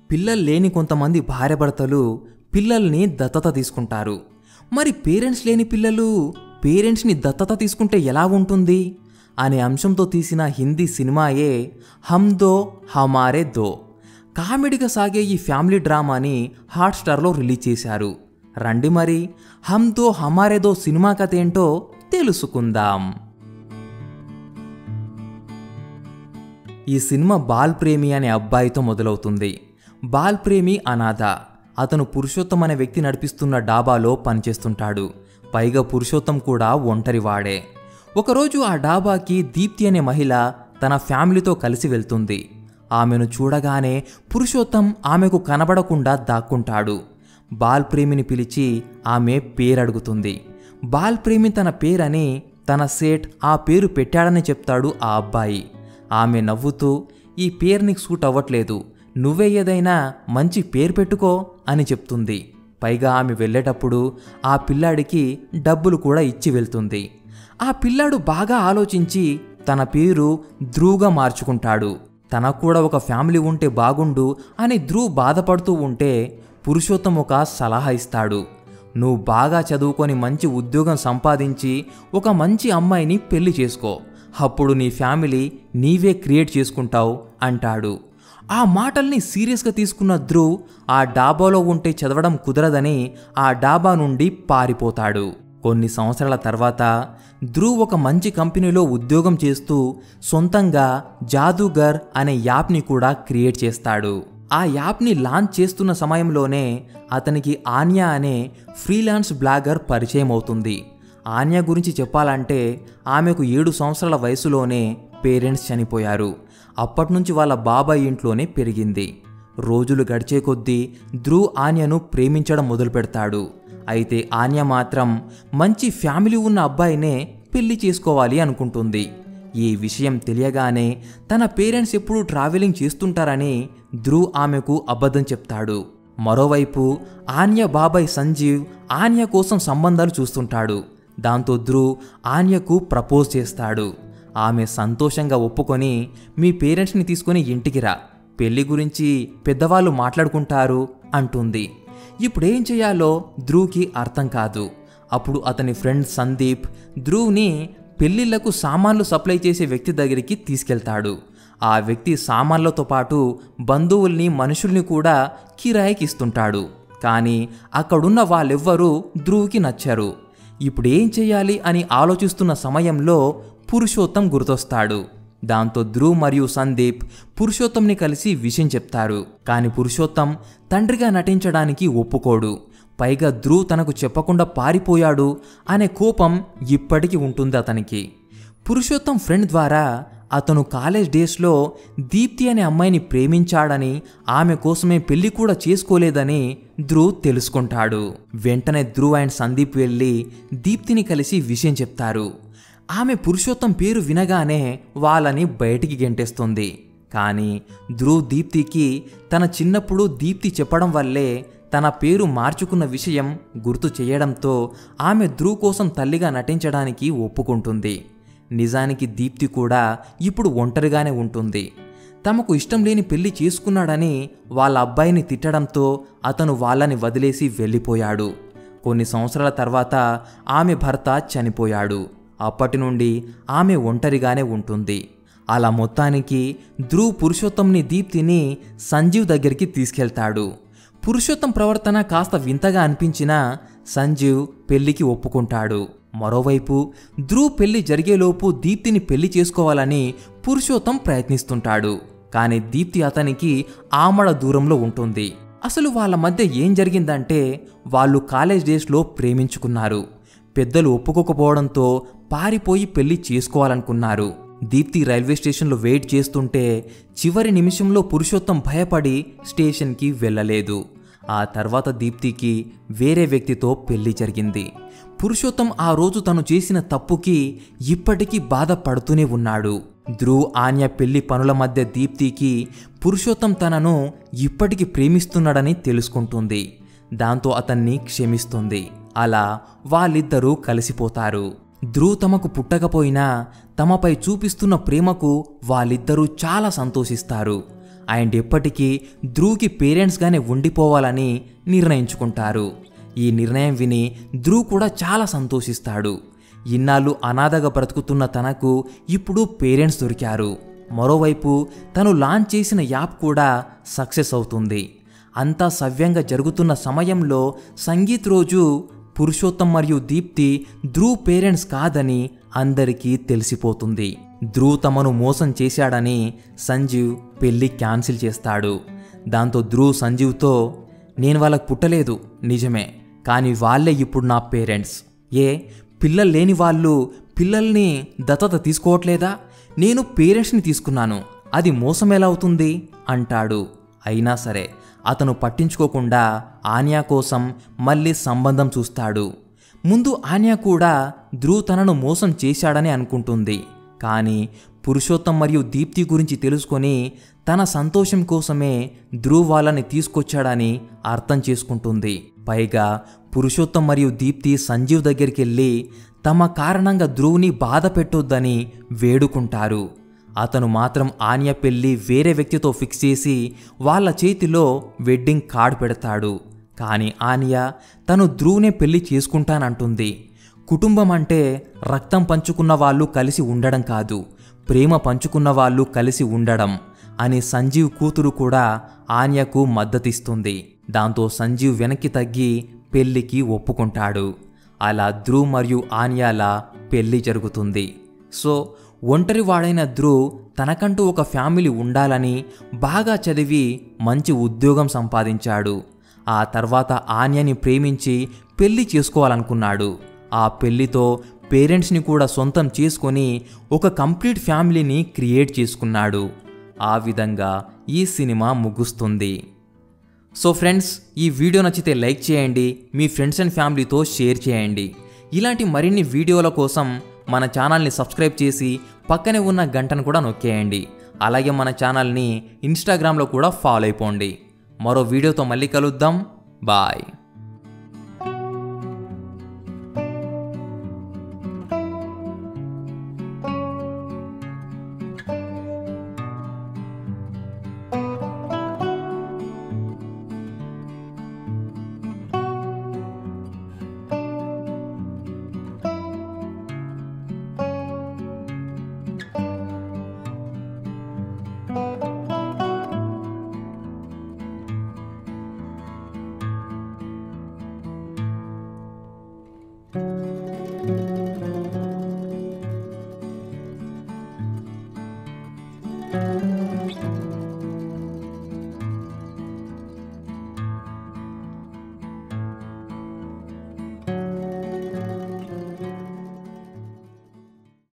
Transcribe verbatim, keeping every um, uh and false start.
పిల్లలు లేని కొంతమంది భార్యాభర్తలు పిల్లల్ని దత్తత తీసుకుంటారు. మరి పేరెంట్స్ లేని పిల్లలు పేరెంట్స్ని దత్తత తీసుకుంటే ఎలా ఉంటుంది అనే అంశంతో తీసిన హిందీ సినిమాయే హమ్ దో హమారే దో. కామెడీగా సాగే ఈ ఫ్యామిలీ డ్రామాని హాట్స్టార్లో రిలీజ్ చేశారు. రండి మరి హమ్ దో హమారే దో సినిమా కథ ఏంటో తెలుసుకుందాం. ఈ సినిమా బాల్ ప్రేమి అనే అబ్బాయితో మొదలవుతుంది. బాల్ ప్రేమి అనాథ. అతను పురుషోత్తం అనే వ్యక్తి నడిపిస్తున్న డాబాలో పనిచేస్తుంటాడు. పైగా పురుషోత్తం కూడా ఒంటరివాడే. ఒకరోజు ఆ డాబాకి దీప్తి అనే మహిళ తన ఫ్యామిలీతో కలిసి వెళ్తుంది. ఆమెను చూడగానే పురుషోత్తం ఆమెకు కనబడకుండా దాక్కుంటాడు. బాల్ ప్రేమిని పిలిచి ఆమె పేరడుగుతుంది. బాల్ ప్రేమి తన పేరని తన సేట్ ఆ పేరు పెట్టాడని చెప్తాడు ఆ అబ్బాయి. ఆమె నవ్వుతూ, ఈ పేరు నీకు సూట్ అవ్వట్లేదు, నువ్వే ఏదైనా మంచి పేరు పెట్టుకో అని చెప్తుంది. పైగా ఆమె వెళ్ళేటప్పుడు ఆ పిల్లాడికి డబ్బులు కూడా ఇచ్చి వెళ్తుంది. ఆ పిల్లాడు బాగా ఆలోచించి తన పేరు ధ్రువ్గా మార్చుకుంటాడు. తనకు కూడా ఒక ఫ్యామిలీ ఉంటే బాగుండు అని ధ్రువ్ బాధపడుతూ ఉంటే పురుషోత్తం ఒక సలహా ఇస్తాడు. నువ్వు బాగా చదువుకొని మంచి ఉద్యోగం సంపాదించి ఒక మంచి అమ్మాయిని పెళ్లి చేసుకో, అప్పుడు నీ ఫ్యామిలీ నీవే క్రియేట్ చేసుకుంటావు అంటాడు. ఆ మాటల్ని సీరియస్గా తీసుకున్న ధ్రువ్ ఆ డాబాలో ఉంటే చదవడం కుదరదని ఆ డాబా నుండి పారిపోతాడు. కొన్ని సంవత్సరాల తర్వాత ధ్రువ్ ఒక మంచి కంపెనీలో ఉద్యోగం చేస్తూ సొంతంగా జాదూగర్ అనే యాప్ని కూడా క్రియేట్ చేస్తాడు. ఆ యాప్ని లాంచ్ చేస్తున్న సమయంలోనే అతనికి ఆన్యా అనే ఫ్రీలాన్స్ బ్లాగర్ పరిచయం అవుతుంది. ఆన్యా గురించి చెప్పాలంటే ఆమెకు ఏడు సంవత్సరాల వయసులోనే పేరెంట్స్ చనిపోయారు. అప్పటినుంచి వాళ్ళ బాబాయ్ ఇంట్లోనే పెరిగింది. రోజులు గడిచే కొద్దీ ధ్రువ్ ఆన్యను ప్రేమించడం మొదలు పెడతాడు. అయితే ఆన్య మాత్రం మంచి ఫ్యామిలీ ఉన్న అబ్బాయినే పెళ్లి చేసుకోవాలి అనుకుంటుంది. ఈ విషయం తెలియగానే తన పేరెంట్స్ ఎప్పుడూ ట్రావెలింగ్ చేస్తుంటారని ధ్రువ్ ఆమెకు అబద్ధం చెప్తాడు. మరోవైపు ఆన్య బాబాయ్ సంజీవ్ ఆన్య కోసం సంబంధాలు చూస్తుంటాడు. దాంతో ధ్రువ్ ఆన్యకు ప్రపోజ్ చేస్తాడు. ఆమె సంతోషంగా ఒప్పుకొని, మీ పేరెంట్స్ని తీసుకొని ఇంటికి రా, పెళ్లి గురించి పెద్దవాళ్ళు మాట్లాడుకుంటారు అంటుంది. ఇప్పుడేం చేయాలో ధ్రువ్కి అర్థం కాదు. అప్పుడు అతని ఫ్రెండ్ సందీప్ ధ్రువ్ని పెళ్లిళ్లకు సామాన్లు సప్లై చేసే వ్యక్తి దగ్గరికి తీసుకెళ్తాడు. ఆ వ్యక్తి సామాన్లతో పాటు బంధువుల్ని మనుషుల్ని కూడా కిరాయికి ఇస్తుంటాడు. కానీ అక్కడున్న వాళ్ళెవ్వరూ ధ్రువ్కి నచ్చరు. ఇప్పుడు ఏం చేయాలి అని ఆలోచిస్తున్న సమయంలో పురుషోత్తం గుర్తొస్తాడు. దాంతో ధ్రువ్ మరియు సందీప్ పురుషోత్తంని కలిసి విషయం చెప్తారు. కానీ పురుషోత్తం తండ్రిగా నటించడానికి ఒప్పుకోడు. పైగా ధ్రువ్ తనకు చెప్పకుండా పారిపోయాడు అనే కోపం ఇప్పటికీ ఉంటుంది అతనికి. పురుషోత్తం ఫ్రెండ్ ద్వారా అతను కాలేజ్ డేస్లో దీప్తి అనే అమ్మాయిని ప్రేమించాడని, ఆమె కోసమే పెళ్లి కూడా చేసుకోలేదని ధ్రువ్ తెలుసుకుంటాడు. వెంటనే ధ్రువ్ అండ్ సందీప్ వెళ్ళి దీప్తిని కలిసి విషయం చెప్తారు. ఆమె పురుషోత్తం పేరు వినగానే వాళ్ళని బయటికి గెంటేస్తుంది. కానీ ధ్రువ్ దీప్తికి తన చిన్నప్పుడు దీప్తి చెప్పడం వల్లే తన పేరు మార్చుకున్న విషయం గుర్తు చేయడంతో ఆమె ధ్రువ్ కోసం తల్లిగా నటించడానికి ఒప్పుకుంటుంది. నిజానికి దీప్తి కూడా ఇప్పుడు ఒంటరిగానే ఉంటుంది. తమకు ఇష్టం లేని పెళ్లి చేసుకున్నాడని వాళ్ళ అబ్బాయిని తిట్టడంతో అతను వాళ్ళని వదిలేసి వెళ్ళిపోయాడు. కొన్ని సంవత్సరాల తర్వాత ఆమె భర్త చనిపోయాడు. అప్పటి నుండి ఆమె ఒంటరిగానే ఉంటుంది. అలా మొత్తానికి ధ్రువ్ పురుషోత్తంని దీప్తిని సంజీవ్ దగ్గరికి తీసుకెళ్తాడు. పురుషోత్తం ప్రవర్తన కాస్త వింతగా అనిపించినా సంజీవ్ పెళ్లికి ఒప్పుకుంటాడు. మరోవైపు ధ్రువ్ పెళ్లి జరిగేలోపు దీప్తిని పెళ్లి చేసుకోవాలని పురుషోత్తం ప్రయత్నిస్తుంటాడు. కానీ దీప్తి అతనికి ఆమడ దూరంలో ఉంటుంది. అసలు వాళ్ళ మధ్య ఏం జరిగిందంటే వాళ్ళు కాలేజ్ డేస్లో ప్రేమించుకున్నారు. పెద్దలు ఒప్పుకోకపోవడంతో పారిపోయి పెళ్లి చేసుకోవాలనుకున్నారు. దీప్తి రైల్వే స్టేషన్లో వెయిట్ చేస్తుంటే చివరి నిమిషంలో పురుషోత్తం భయపడి స్టేషన్కి వెళ్ళలేదు. ఆ తర్వాత దీప్తికి వేరే వ్యక్తితో పెళ్లి జరిగింది. పురుషోత్తం ఆ రోజు తను చేసిన తప్పుకి ఇప్పటికీ బాధపడుతూనే ఉన్నాడు. ధ్రువ్ ఆన్య పెళ్లి పనుల మధ్య దీప్తికి పురుషోత్తం తనను ఇప్పటికీ ప్రేమిస్తున్నాడని తెలుసుకుంటుంది. దాంతో అతన్ని క్షమిస్తుంది. అలా వాళ్ళిద్దరూ కలిసిపోతారు. ధ్రువ్ తమకు పుట్టకపోయినా తమపై చూపిస్తున్న ప్రేమకు వాళ్ళిద్దరూ చాలా సంతోషిస్తారు. అండ్ ఎప్పటికీ ధ్రువ్కి పేరెంట్స్గానే ఉండిపోవాలని నిర్ణయించుకుంటారు. ఈ నిర్ణయం విని ధ్రువ్ కూడా చాలా సంతోషిస్తాడు. ఇన్నాళ్ళు అనాథగా బ్రతుకుతున్న తనకు ఇప్పుడు పేరెంట్స్ దొరికారు. మరోవైపు తను లాంచ్ చేసిన యాప్ కూడా సక్సెస్ అవుతుంది. అంతా సవ్యంగా జరుగుతున్న సమయంలో సంగీత్ రోజు పురుషోత్తం మరియు దీప్తి ధ్రువ్ పేరెంట్స్ కాదని అందరికీ తెలిసిపోతుంది. ధ్రువ్ తమను మోసం చేశాడని సంజీవ్ పెళ్లి క్యాన్సిల్ చేస్తాడు. దాంతో ధ్రువ్ సంజీవ్తో, నేను వాళ్ళకు పుట్టలేదు నిజమే, కానీ వాళ్ళే ఇప్పుడు నా పేరెంట్స్. ఏ పిల్లలు లేని వాళ్ళు పిల్లల్ని దత్తత తీసుకోవట్లేదా? నేను పేరెంట్స్ని తీసుకున్నాను, అది మోసం ఎలా అవుతుంది అంటాడు. అయినా సరే అతను పట్టించుకోకుండా ఆన్యా కోసం మళ్ళీ సంబంధం చూస్తాడు. ముందు ఆన్యా కూడా ధ్రువ్ తనను మోసం చేశాడని అనుకుంటుంది. కానీ పురుషోత్తం మరియు దీప్తి గురించి తెలుసుకొని తన సంతోషం కోసమే ధ్రువ్ వాళ్ళని తీసుకొచ్చాడని అర్థం చేసుకుంటుంది. పైగా పురుషోత్తం మరియు దీప్తి సంజీవ్ దగ్గరికి వెళ్ళి తమ కారణంగా ధ్రువ్ని బాధ పెట్టొద్దని వేడుకుంటారు. అతను మాత్రం ఆన్య పెళ్లి వేరే వ్యక్తితో ఫిక్స్ చేసి వాళ్ళ చేతిలో వెడ్డింగ్ కార్డ్ పెడతాడు. కానీ ఆన్య తను ధ్రువ్నే పెళ్లి చేసుకుంటానంటుంది. కుటుంబం అంటే రక్తం పంచుకున్న వాళ్ళు కలిసి ఉండడం కాదు, ప్రేమ పంచుకున్న వాళ్ళు కలిసి ఉండడం అని సంజీవ్ కూతురు కూడా ఆన్యకు మద్దతిస్తుంది. దాంతో సంజీవ్ వెనక్కి తగ్గి పెళ్లికి ఒప్పుకుంటాడు. అలా ధ్రువ్ మరియు ఆన్యాల పెళ్లి జరుగుతుంది. సో ఒంటరివాడైన ధ్రువ్ తనకంటూ ఒక ఫ్యామిలీ ఉండాలని బాగా చదివి మంచి ఉద్యోగం సంపాదించాడు. ఆ తర్వాత ఆన్యని ప్రేమించి పెళ్లి చేసుకోవాలనుకున్నాడు. ఆ పెళ్లితో పేరెంట్స్ని కూడా సొంతం చేసుకొని ఒక కంప్లీట్ ఫ్యామిలీని క్రియేట్ చేసుకున్నాడు. ఆ విధంగా ఈ సినిమా ముగుస్తుంది. సో ఫ్రెండ్స్, ఈ వీడియో నచ్చితే లైక్ చేయండి, మీ ఫ్రెండ్స్ అండ్ ఫ్యామిలీతో షేర్ చేయండి. ఇలాంటి మరిన్ని వీడియోల కోసం మన ఛానల్ని సబ్స్క్రైబ్ చేసి పక్కనే ఉన్న గంటను కూడా నొక్కేయండి. అలాగే మన ఛానల్ని ఇన్స్టాగ్రామ్లో కూడా ఫాలో అయిపోండి. మరో వీడియోతో మళ్ళీ కలుద్దాం. బాయ్.